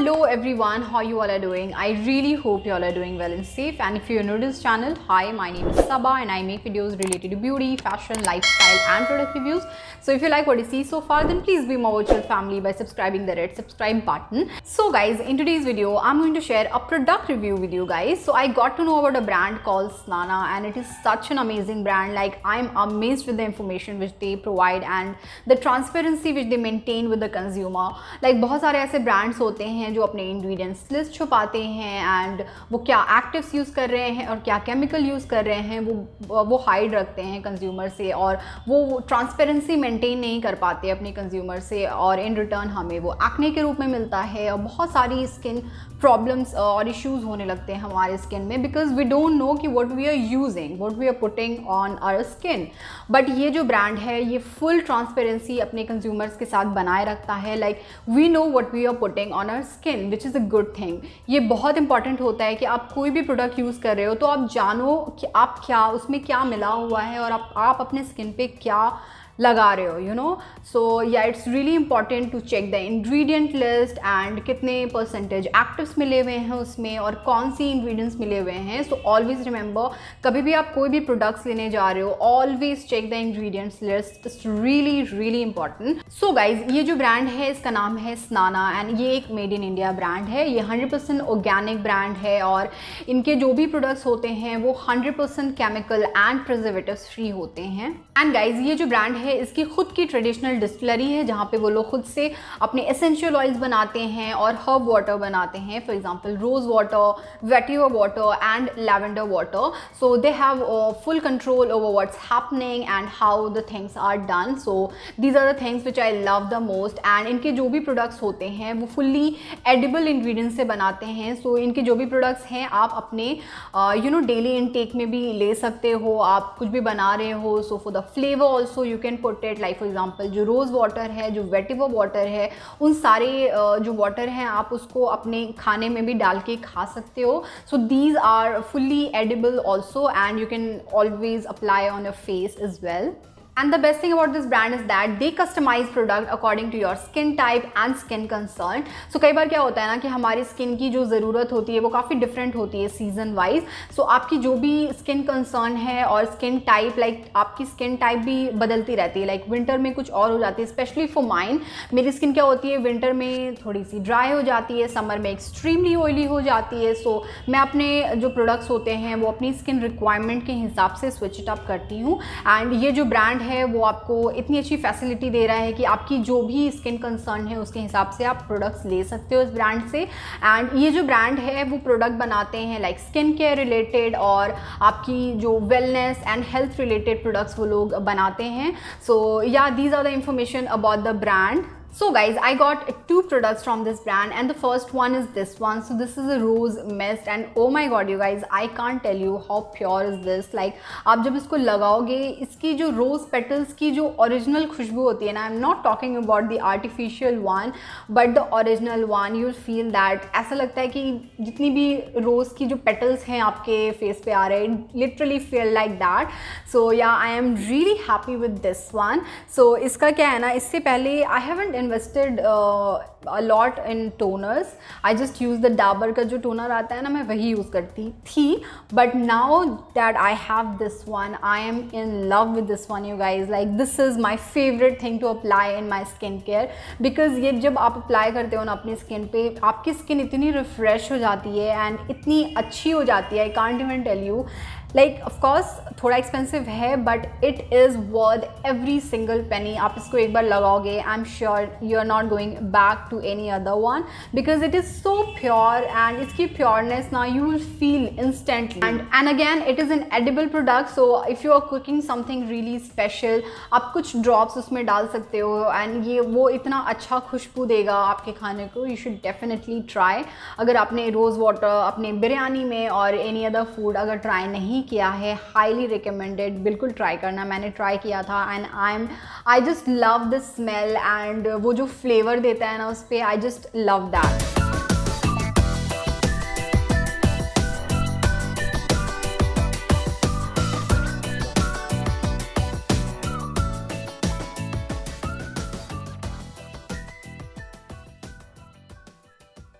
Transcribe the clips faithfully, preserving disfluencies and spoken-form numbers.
Hello everyone, how you all are doing? I really hope you all are doing well and safe. And if you're new to this channel, hi, my name is Saba and I make videos related to beauty, fashion, lifestyle and product reviews. So if you like what you see so far, then please be my virtual family by subscribing the red subscribe button. So guys, in today's video, I'm going to share a product review with you guys. So I got to know about a brand called Snana and it is such an amazing brand. Like, I'm amazed with the information which they provide and the transparency which they maintain with the consumer. Like, बहुत सारे ऐसे brands होते हैं जो अपने ingredients list छुपाते हैं and वो क्या एक्टिव्स यूज़ कर रहे हैं और क्या केमिकल यूज़ कर रहे हैं वो वो हाइड रखते हैं कंज्यूमर से, और वो ट्रांसपेरेंसी मेंटेन नहीं कर पाते अपने कंज्यूमर से, और इन रिटर्न हमें वो एक्ने के रूप में मिलता है और बहुत सारी स्किन प्रॉब्लम्स और इश्यूज होने लगते हैं हमारे स्किन में, बिकॉज वी डोंट नो कि what we are using, what we are putting on our skin. But ये जो ब्रांड है ये फुल ट्रांसपेरेंसी अपने कंज्यूमर्स के साथ बनाए रखता है. Like, we know what we are putting on our skin, which is a good thing. ये बहुत इंपॉर्टेंट होता है कि आप कोई भी प्रोडक्ट यूज़ कर रहे हो तो आप जानो कि आप क्या उसमें क्या मिला हुआ है और आप, आप अपने स्किन पे क्या लगा रहे हो, you know. So yeah it's really important to check the ingredient list and कितने परसेंटेज एक्टिव्स मिले हुए हैं उसमें और कौन सी इंग्रेडिएंट्स मिले हुए हैं. सो ऑलवेज रिमेंबर, कभी भी आप कोई भी प्रोडक्ट्स लेने जा रहे हो, always check the ingredients list. It's really really important. So guys, ये जो ब्रांड है इसका नाम है स्नाना एंड ये एक मेड इन इंडिया ब्रांड है. ये हंड्रेड परसेंट ऑर्गेनिक ब्रांड है और इनके जो भी प्रोडक्ट्स होते हैं वो hundred percent chemical and preservatives free होते हैं. एंड गाइज, ये जो ब्रांड है इसकी खुद की ट्रेडिशनल डिस्टिलरी है जहाँ पे वो लोग खुद से अपने एसेंशियल ऑयल्स बनाते हैं और हर्ब वाटर बनाते हैं. For example rose water, vetiver water and lavender water. So they have full control over what's happening and how the things are done. So these are the things which I love the most. And इनके जो भी products होते हैं वो fully edible ingredients से बनाते हैं. सो so, इनके जो भी प्रोडक्ट्स हैं आप अपने यू नो डेली इनटेक में भी ले सकते हो. आप कुछ भी बना रहे हो, so for the flavour also you can put it. Like for example जो रोज़ वाटर है, जो वेटिवर वाटर है, उन सारे uh, जो वाटर हैं आप उसको अपने खाने में भी डाल के खा सकते हो. So these are fully edible also and you can always apply on your face as well. And the best thing about this brand is that they customize product according to your skin type and skin concern. So कई बार क्या होता है ना कि हमारी skin की जो ज़रूरत होती है वो काफ़ी डिफरेंट होती है सीजन वाइज. सो आपकी जो भी स्किन कंसर्न है और स्किन टाइप, लाइक आपकी स्किन टाइप भी बदलती रहती है. लाइक विंटर में कुछ और हो जाती है, स्पेशली फॉर माइन. मेरी स्किन क्या होती है, विंटर में थोड़ी सी ड्राई हो जाती है, समर में एक्सट्रीमली ऑयली हो जाती है. सो so, मैं अपने जो प्रोडक्ट्स होते हैं वो अपनी स्किन रिक्वायरमेंट के हिसाब से स्विच इट अप करती हूँ. एंड ये जो ब्रांड है वो आपको इतनी अच्छी फैसिलिटी दे रहा है कि आपकी जो भी स्किन कंसर्न है उसके हिसाब से आप प्रोडक्ट्स ले सकते हो इस ब्रांड से. एंड ये जो ब्रांड है वो प्रोडक्ट बनाते हैं लाइक स्किन केयर रिलेटेड और आपकी जो wellness and health related products वो लोग बनाते हैं. So yeah these are the information about the brand. So guys, I got two products from this brand and the first one is this one. So this is a rose mist and oh my god you guys, I can't tell you how pure is this. Like, आप जब इसको लगाओगे, इसकी जो rose petals की जो original खुशबू होती है ना, I'm not talking about the artificial one but the original one, you'll feel that ऐसा लगता है कि जितनी भी rose की जो petals हैं आपके face पे आ रहे हैं, literally feel like that. So yeah, I am really happy with this one. So इसका क्या है ना, इससे पहले I haven't invested uh, a lot in toners. I just use the Dabur का जो toner आता है ना, मैं वही यूज़ करती थी. But now that I have this one, I am in love with this one you guys. Like, this is my favorite thing to apply in my skin care because ये जब आप अप्लाई करते हो ना अपनी skin पे, आपकी skin इतनी रिफ्रेश हो जाती है एंड इतनी अच्छी हो जाती है. I can't even tell you. Like of course थोड़ा एक्सपेंसिव है but it is worth every single penny. आप इसको एक बार लगाओगे, I am sure you are not going back to any other one because it is so pure and इसकी pureness ना you will feel instantly. And and again it is an edible product. So if you are cooking something really special, आप कुछ drops उसमें डाल सकते हो and ये वो इतना अच्छा खुशबू देगा आपके खाने को. You should definitely try. अगर आपने रोज़ वाटर अपने बिरयानी में और एनी अदर फूड अगर ट्राई नहीं किया है, हाईली रिकमेंडेड, बिल्कुल ट्राई करना. मैंने ट्राई किया था and I am I just love the smell and वो जो फ्लेवर देता है ना उस पर, I just love that.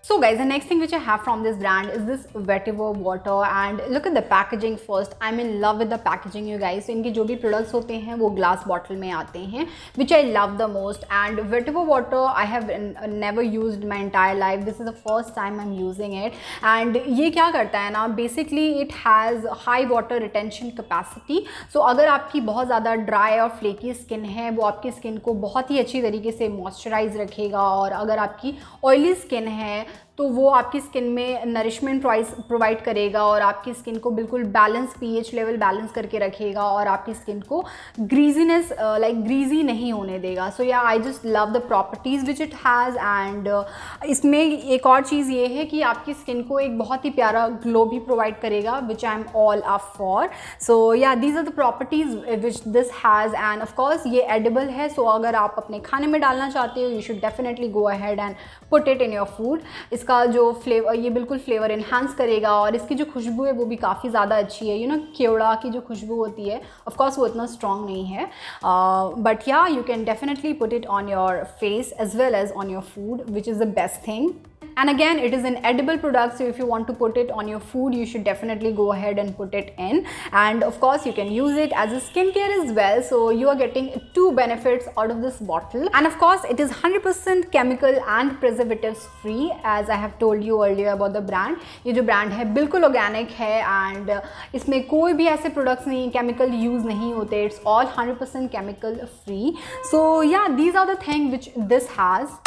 So guys, the next thing which I have from this brand is this Vetiver water, and look at the packaging first. I'm in love with the packaging, you guys. So इनके जो भी products होते हैं वो glass bottle में आते हैं, which I love the most. And Vetiver water I have never used my entire life. This is the first time I'm using it. And ये क्या करता है ना, basically it has high water retention capacity. So अगर आपकी बहुत ज़्यादा dry और flaky skin है, वो आपकी skin को बहुत ही अच्छी तरीके से moisturize रखेगा. और अगर आपकी oily skin है तो वो आपकी स्किन में नरिशमेंट प्रोवाइड करेगा और आपकी स्किन को बिल्कुल बैलेंस पीएच लेवल बैलेंस करके रखेगा और आपकी स्किन को ग्रीजीनेस लाइक ग्रीजी नहीं होने देगा. So yeah I just love the properties which it has. And इसमें एक और चीज़ ये है कि आपकी स्किन को एक बहुत ही प्यारा ग्लो भी प्रोवाइड करेगा, which I am all up for. So yeah these are the properties which this has. And of course ये एडिबल है, सो so अगर आप अपने खाने में डालना चाहते हो, you should definitely go ahead and put it in your food. इसका जो फ्लेवर, ये बिल्कुल फ्लेवर इन्हांस करेगा और इसकी जो खुशबू है वो भी काफ़ी ज़्यादा अच्छी है. यू नो केवड़ा की जो खुशबू होती है, ऑफ कोर्स वो इतना स्ट्रॉन्ग नहीं है, but yeah you can definitely put it on your face as well as on your food, which is the best thing. And again, it is an edible product, so if you want to put it on your food, you should definitely go ahead and put it in. And of course, you can use it as a skincare as well, so you are getting two benefits out of this bottle. And of course, it is one hundred percent chemical and preservatives free, as I have told you earlier about the brand. ये जो brand है बिल्कुल organic है and इसमें कोई भी ऐसे products नहीं, chemical use नहीं होते. It's all one hundred percent chemical free. So yeah, these are the things which this has.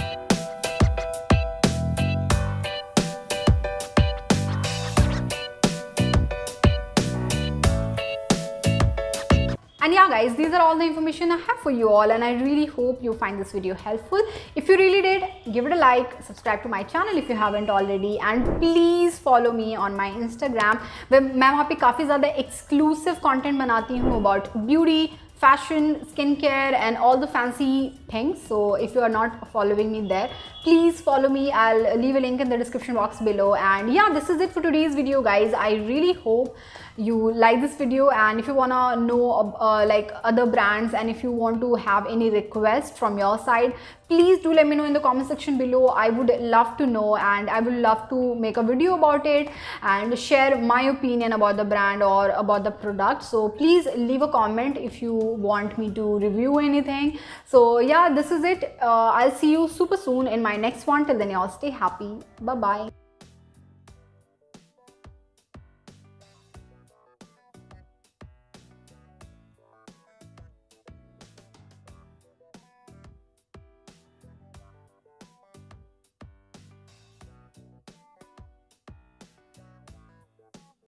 And yeah guys, these are all the information I have for you all, and I really hope you find this video helpful. If you really did, give it a like, subscribe to my channel if you haven't already, and please follow me on my Instagram, where मैं वहाँ पे काफ़ी ज़्यादा exclusive content बनाती हूँ about beauty, fashion, skincare and all the fancy things. So if you are not following me there, please follow me. I'll leave a link in the description box below. And yeah, this is it for today's video guys. I really hope you like this video, and if you wanna know uh, like other brands, and if you want to have any request from your side, please do let me know in the comment section below. I would love to know, and I would love to make a video about it and share my opinion about the brand or about the product. So please leave a comment if you want me to review anything. So yeah, this is it. uh, I'll see you super soon in my next one. Till then, y'all stay happy. Bye bye.